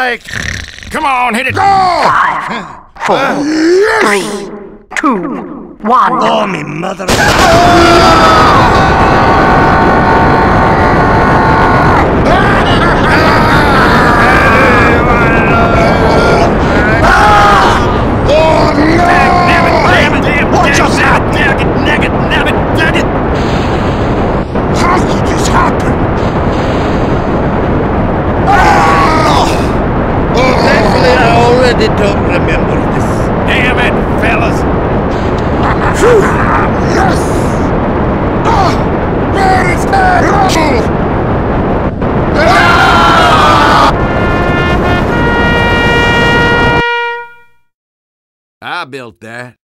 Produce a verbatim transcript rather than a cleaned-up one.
like... Come on, hit it! Go! Five, four, uh, yes. three, two, one. Oh, me mother... I don't remember this. Damn it, fellas! Yes! Ah! Where is that? I built that.